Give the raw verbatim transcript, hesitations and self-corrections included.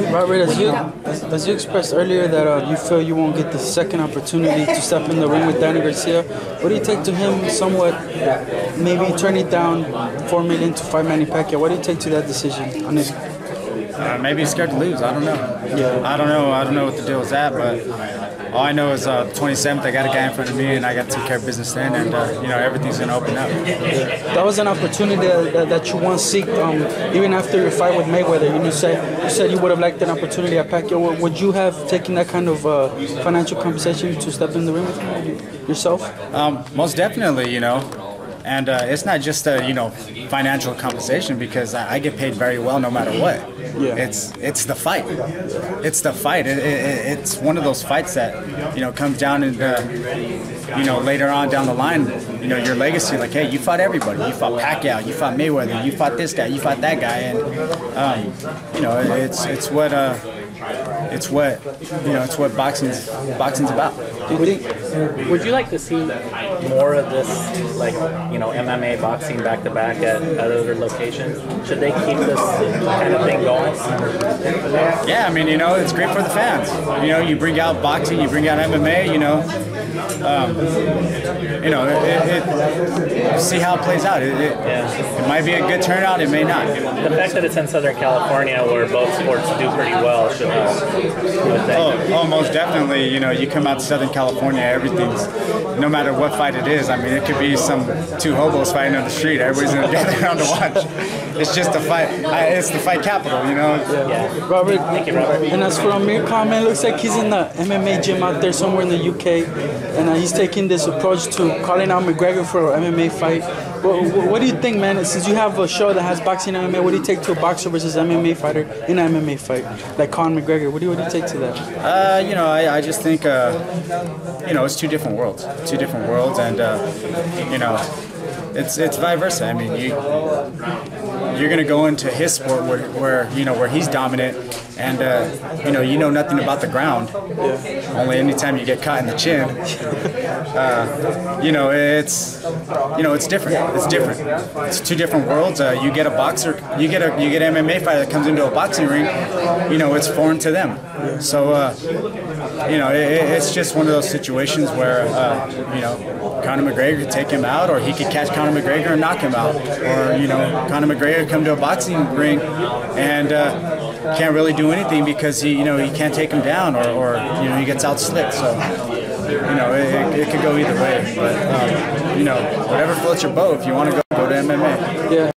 Robert, as you as you expressed earlier that uh, you feel you won't get the second opportunity to step in the ring with Danny Garcia, what do you take to him somewhat maybe turning down four million to fight Manny Pacquiao? What do you take to that decision on his? Uh, maybe he's scared to lose. I don't know. Yeah. I don't know. I don't know what the deal is at, but all I know is uh, the twenty-seventh, I got a guy in front of me, and I got to take care of business then, and uh, you know, everything's gonna open up. Yeah. That was an opportunity that, that you once seeked, um, even after your fight with Mayweather. You said you said you would have liked an opportunity at Pacquiao. Would you have taken that kind of uh, financial compensation to step in the ring with him yourself? Um, most definitely, you know. And uh, it's not just a, you know, financial compensation, because I, I get paid very well no matter what. Yeah. It's it's the fight. It's the fight. It, it, it's one of those fights that, you know, comes down and, uh, you know, later on down the line, you know, your legacy, like, hey, you fought everybody. You fought Pacquiao, you fought Mayweather, you fought this guy, you fought that guy. And, um, you know, it's, it's what... Uh, It's what you know. It's what boxing's boxing's about. Would you like to see more of this, like, you know, M M A boxing back to back at, at other locations? Should they keep this kind of thing going? Yeah, I mean, you know, it's great for the fans. You know, you bring out boxing, you bring out M M A. You know, um, you know, it, it, it, see how it plays out. It, it, yeah. It might be a good turnout. It may not. The fact that it's in Southern California, where both sports do pretty well, should help. Oh, oh, most definitely. You know, you come out to Southern California, everything's, no matter what fight it is. I mean, it could be some two hobos fighting on the street. Everybody's gonna gather around to watch. It's just a fight. It's the fight capital, you know. Yeah. yeah. Robert, thank you, Robert. And as for Amir Khan, man, looks like he's in the M M A gym out there somewhere in the U K, and uh, he's taking this approach to calling out McGregor for an M M A fight. What, what do you think, man? Since you have a show that has boxing and M M A, what do you take to a boxer versus M M A fighter in an M M A fight, like Conor McGregor? What do you, what do you take to that? Uh, you know, I, I just think, uh, you know, it's two different worlds, two different worlds, and uh, you know, it's it's vice versa. I mean, you you're gonna go into his sport where, where you know where he's dominant, and uh, you know you know nothing about the ground. Yeah. Only anytime you get caught in the chin. Uh, you know, it's you know it's different. It's different. It's two different worlds. Uh, you get a boxer, you get a you get an M M A fighter that comes into a boxing ring. You know, it's foreign to them. So uh, you know, it, it's just one of those situations where uh, you know Conor McGregor could take him out, or he could catch Conor McGregor and knock him out, or you know Conor McGregor come to a boxing ring and uh, can't really do anything because he you know he can't take him down, or, or you know he gets outslipped. So you know it, it could go either way, but um, you know whatever floats your boat. If you want to go, go to M M A. Yeah.